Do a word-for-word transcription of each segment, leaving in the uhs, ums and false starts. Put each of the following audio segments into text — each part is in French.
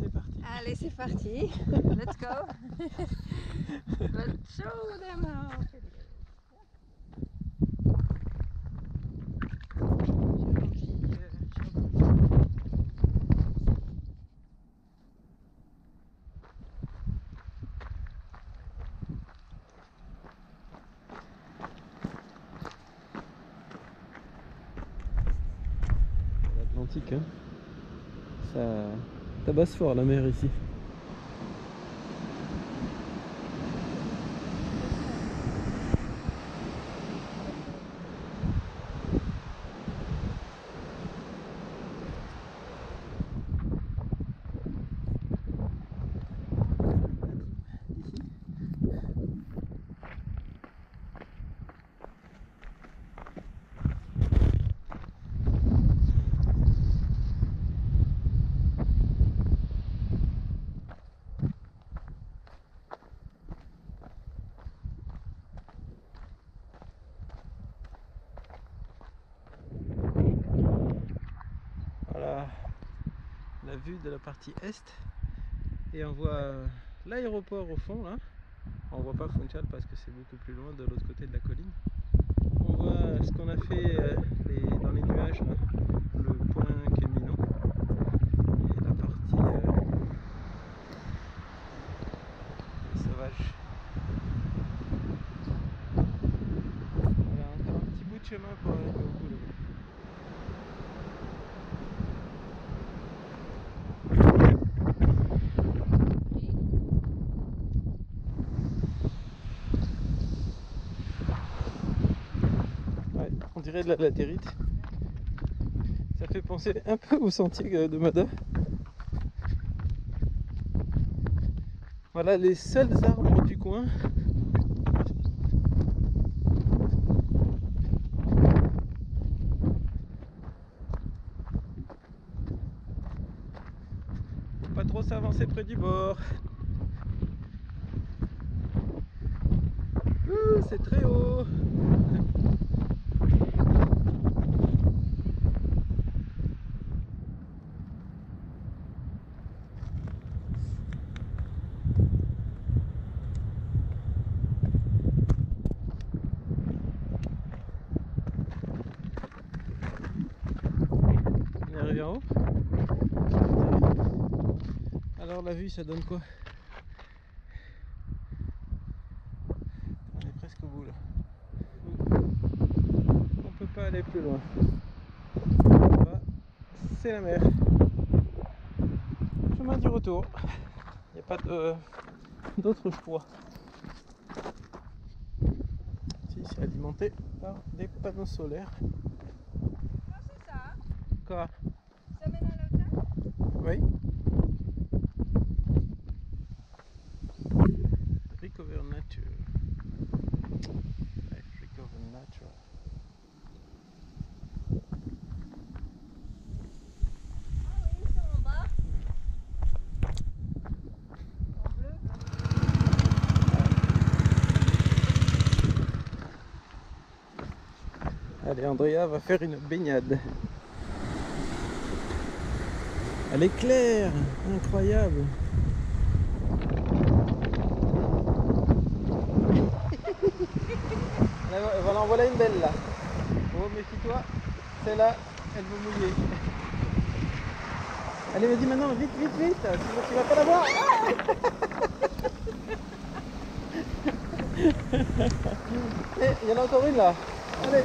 c'est parti. Allez, c'est parti. Let's go. Let's show them how it is. L'Atlantique, hein. Ça tabasse fort la mer ici. Voilà la vue de la partie est et on voit euh, l'aéroport au fond là. On voit pas Funchal parce que c'est beaucoup plus loin de l'autre côté de la colline. On voit ce qu'on a fait euh, les, dans les nuages là, le point Camino et la partie euh, sauvage. Voilà encore un petit bout de chemin pour arriver au bout là. On dirait de la latérite. Ça fait penser un peu au sentier de Mada. Voilà les seuls arbres du coin. Faut pas trop s'avancer près du bord. Ouh, c'est très haut. On est arrivé en haut. Alors la vue ça donne quoi? On est presque au bout là. On peut pas aller plus loin. Là, c'est la mer. Chemin du retour. Il n'y a pas d'autre choix. Ici c'est alimenté par des panneaux solaires. Ah, c'est ça. Quoi? Ça mène à l'hôtel? Oui. Recover nature. Life recover nature. Ah oui, ils sont en bas. En bleu. Allez, Andrea va faire une baignade. Elle est claire, incroyable. Voilà, en voilà une belle là. Oh, méfie-toi, celle-là, elle veut mouiller. Allez, vas-y maintenant, vite, vite, vite, sinon tu vas pas la voir. Et il y en a encore une là. Allez.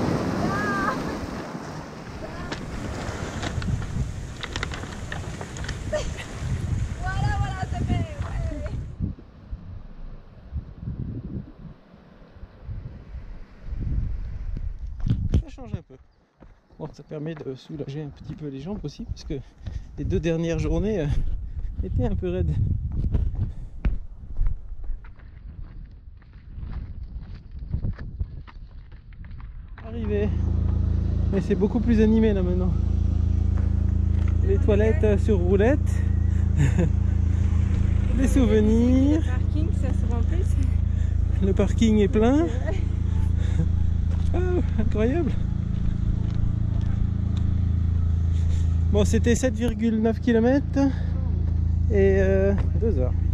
Voilà, voilà, c'est fait. Ouais. Ça change un peu. Bon, ça permet de soulager un petit peu les jambes aussi, parce que les deux dernières journées euh, étaient un peu raides. Arrivé. Mais c'est beaucoup plus animé là maintenant. Les toilettes euh, sur roulette. Les souvenirs. Le parking, ça se remplit. Le parking est plein. Oh, incroyable. Bon, c'était sept virgule neuf kilomètres. et euh, deux heures.